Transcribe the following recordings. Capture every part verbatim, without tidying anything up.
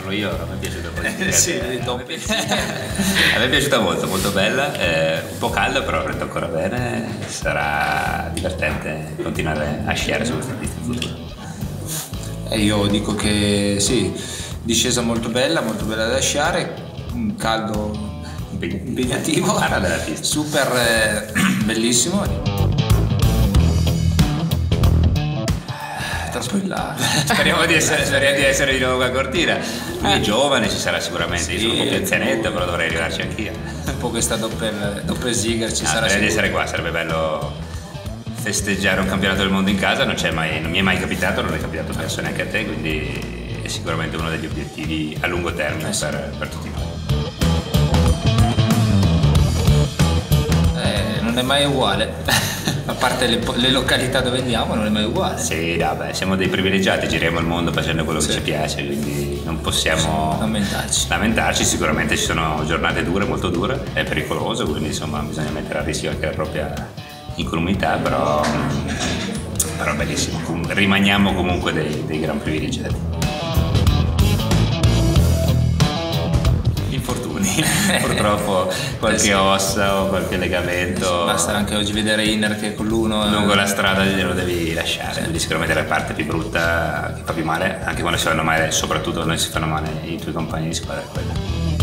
parlo io, a me è piaciuta molto. Sì, a me è piaciuta molto, molto bella, eh, un po' calda però rende ancora bene, sarà divertente continuare a sciare su questa pista in futuro. E io dico che sì, discesa molto bella, molto bella da sciare, un caldo impegnativo, Parla della pista. super eh, bellissimo. Tranquillato. Speriamo di essere, speriamo di essere di nuovo a Cortina. Lui è giovane, ci sarà sicuramente. Io sono un po' più anzianetto, però dovrei arrivarci anch'io. Un po' questa doppel, doppel Ziegler ci Ah, sarà. speriamo di essere qua, sarebbe bello festeggiare un campionato del mondo in casa, non, c'è mai, non mi è mai capitato, non è capitato spesso neanche a te, quindi è sicuramente uno degli obiettivi a lungo termine per, per tutti noi. Eh, non è mai uguale. A parte le, le località dove andiamo non è mai uguale. Sì, vabbè, siamo dei privilegiati, giriamo il mondo facendo quello Sì. che ci piace, quindi non possiamo lamentarci. lamentarci. Sicuramente ci sono giornate dure, molto dure, è pericoloso, quindi insomma bisogna mettere a rischio anche la propria incolumità, però, però bellissimo, rimaniamo comunque dei, dei gran privilegiati. Infortuni, purtroppo qualche Eh sì. ossa o qualche legamento. Basta anche oggi vedere Inner che con l'uno Lungo la strada glielo devi lasciare, quindi sicuramente la parte più brutta che fa più male, anche quando si fanno male, soprattutto quando si fanno male i tuoi compagni di squadra, è quella.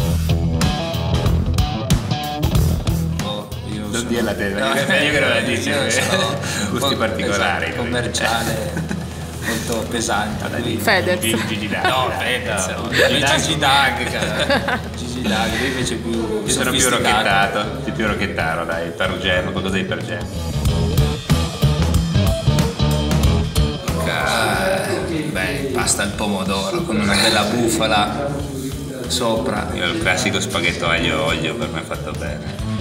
oh, io Non sono- dirla te, perché meglio che non la dici, io sono gusti un po', particolari. esatto, commerciale molto pesante. quindi- Fedez. Gigi Dag. No, Fedez, no. Gigi Dag, cara. Gigi Dag, lui invece è più Io sono più sofisticato. rocchettato, più, più rocchettaro, dai, per gem, qualcosa di per gem. Eh, beh, pasta al pomodoro con una bella bufala sopra. Io il classico spaghetto aglio e olio per me è fatto bene.